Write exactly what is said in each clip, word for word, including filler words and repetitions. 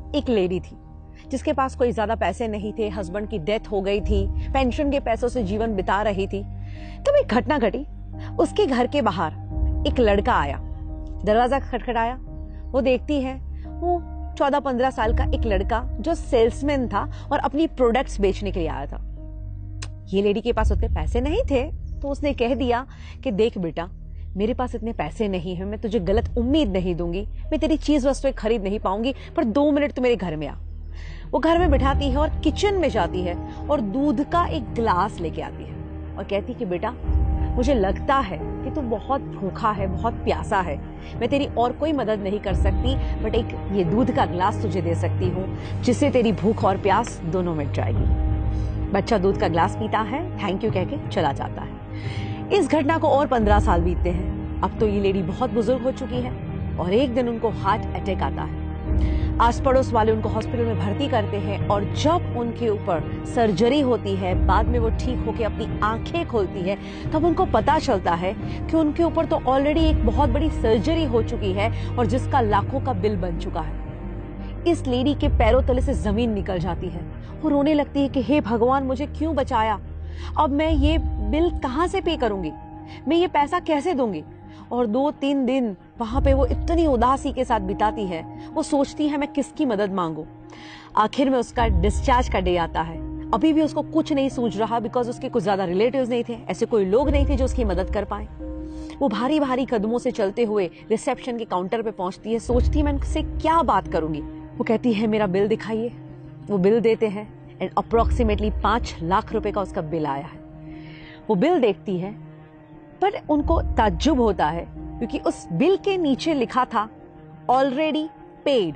एक लेडी थी जिसके पास कोई ज्यादा पैसे नहीं थे, हस्बैंड की डेथ हो गई थी, पेंशन के पैसों से जीवन बिता रही थी। तब एक घटना घटी। उसके घर के बाहर एक लड़का आया, दरवाजा खटखटाया। वो देखती है वो चौदह पंद्रह साल का एक लड़का जो सेल्समैन था और अपनी प्रोडक्ट्स बेचने के लिए आया था। ये लेडी के पास उतने पैसे नहीं थे, तो उसने कह दिया कि देख बेटा, मेरे पास इतने पैसे नहीं है, मैं तुझे गलत उम्मीद नहीं दूंगी, मैं तेरी चीज वस्तुएं खरीद नहीं पाऊंगी, पर दो मिनट तू मेरे घर में आ। वो घर में बिठाती है और किचन में जाती है और दूध का एक ग्लास लेके आती है और कहती कि बेटा, मुझे लगता है कि तू बहुत भूखा है, बहुत प्यासा है, मैं तेरी और कोई मदद नहीं कर सकती, बट एक ये दूध का ग्लास तुझे दे सकती हूँ जिससे तेरी भूख और प्यास दोनों मिट जाएगी। बच्चा दूध का ग्लास पीता है, थैंक यू कह के चला जाता है। इस घटना को और पंद्रह साल बीतते हैं। अब तो ये लेडी बहुत बुजुर्ग हो चुकी है और एक दिन उनको हार्ट अटैक आता है। आस पड़ोस वाले उनको हॉस्पिटल में भर्ती करते हैं और जब उनके ऊपर सर्जरी होती है, बाद में वो ठीक होकर अपनी आंखें खोलती है, तब उनको पता चलता है कि उनके ऊपर तो ऑलरेडी एक बहुत बड़ी सर्जरी हो चुकी है और जिसका लाखों का बिल बन चुका है। इस लेडी के पैरों तले से जमीन निकल जाती है। वो रोने लगती है कि हे भगवान, मुझे क्यों बचाया, अब मैं ये बिल कहां से पे करूंगी, मैं ये पैसा कैसे दूंगी। और दो तीन दिन वहां पे वो इतनी उदासी के साथ बिताती है। वो सोचती है मैं किसकी मदद मांगू। आखिर में उसका डिस्चार्ज का डे आता है। अभी भी उसको कुछ नहीं सूझ रहा, बिकॉज उसके कुछ ज्यादा रिलेटिव्स नहीं थे, ऐसे कोई लोग नहीं थे जो उसकी मदद कर पाए। वो भारी भारी कदमों से चलते हुए रिसेप्शन के काउंटर पे पहुंचती है। सोचती है मैं उनसे क्या बात करूंगी। वो कहती है मेरा बिल दिखाइए। वो बिल देते हैं एंड अप्रोक्सीमेटली पांच लाख रुपए का उसका बिल आया है। वो बिल देखती है, पर उनको ताज्जुब होता है क्योंकि उस बिल के नीचे लिखा था ऑलरेडी पेड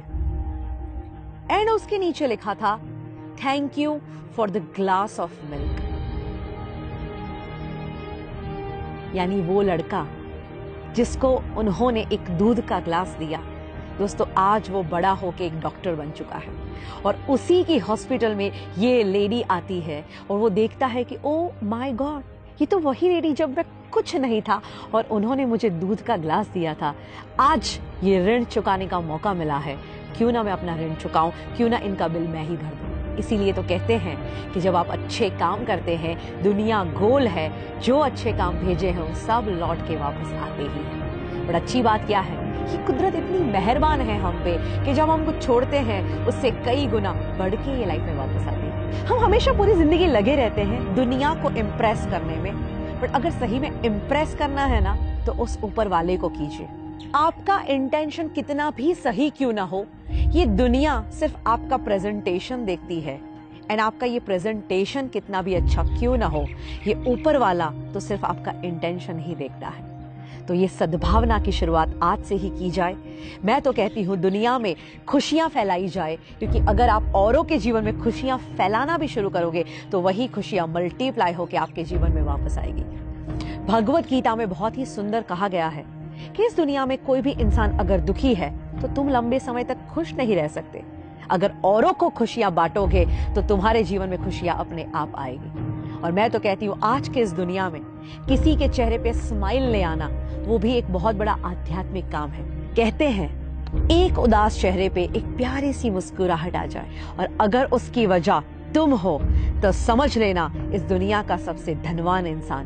एंड उसके नीचे लिखा था thank you for the glass of milk. यानी वो लड़का जिसको उन्होंने एक दूध का ग्लास दिया, दोस्तों आज वो बड़ा होके एक डॉक्टर बन चुका है और उसी की हॉस्पिटल में ये लेडी आती है और वो देखता है कि ओ माय गॉड, ये तो वही लेडी जब मैं कुछ नहीं था और उन्होंने मुझे दूध का ग्लास दिया था। आज ये ऋण चुकाने का मौका मिला है, क्यों ना मैं अपना ऋण चुकाऊं, क्यों ना इनका बिल मैं ही भर दूं। इसीलिए तो कहते हैं कि जब आप अच्छे काम करते हैं, दुनिया गोल है, जो अच्छे काम भेजे हैं वो सब लौट के वापस आते ही हैं। बट अच्छी बात क्या है कि कुदरत इतनी मेहरबान है हम पे कि जब हम कुछ छोड़ते हैं उससे कई गुना बढ़ के ये लाइफ में वापस आती है। हम हमेशा पूरी जिंदगी लगे रहते हैं दुनिया को इम्प्रेस करने में, बट अगर सही में इम्प्रेस करना है ना तो उस ऊपर वाले को कीजिए। आपका इंटेंशन कितना भी सही क्यों ना हो, ये दुनिया सिर्फ आपका प्रेजेंटेशन देखती है एंड आपका ये प्रेजेंटेशन कितना भी अच्छा क्यों ना हो, ये ऊपर वाला तो सिर्फ आपका इंटेंशन ही देखता है। तो ये सद्भावना की शुरुआत आज से ही की जाए। मैं तो कहती हूँ दुनिया में खुशियां फैलाई जाए, क्योंकि अगर आप औरों के जीवन में खुशियां फैलाना भी शुरू करोगे तो वही खुशियां मल्टीप्लाई होकर आपके जीवन में वापस आएगी। भगवत गीता में बहुत ही सुंदर कहा गया है कि इस दुनिया में कोई भी इंसान अगर दुखी है तो तुम लंबे समय तक खुश नहीं रह सकते। अगर औरों को खुशियां बांटोगे तो तुम्हारे जीवन में खुशियां अपने आप आएगी। और मैं तो कहती हूँ आज के इस दुनिया में किसी के चेहरे पे स्माइल ले आना वो भी एक बहुत बड़ा आध्यात्मिक काम है। कहते हैं एक उदास चेहरे पे एक प्यारी सी मुस्कुराहट आ जाए और अगर उसकी वजह तुम हो तो समझ लेना इस दुनिया का सबसे धनवान इंसान